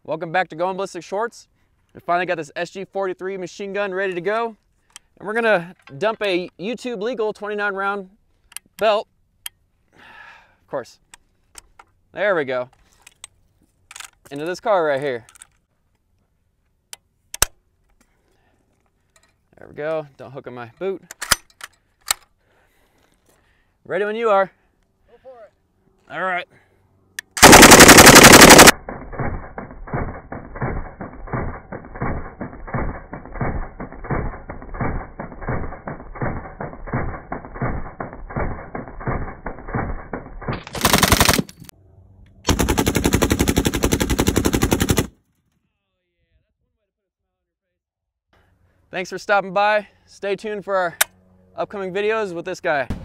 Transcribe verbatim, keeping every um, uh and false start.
Welcome back to Going Ballistic Shorts. We finally got this S G forty-three machine gun ready to go. And we're gonna dump a YouTube legal twenty-nine round belt. Of course. There we go. Into this car right here. There we go. Don't hook on my boot. Ready when you are. Go for it. All right. Thanks for stopping by. Stay tuned for our upcoming videos with this guy.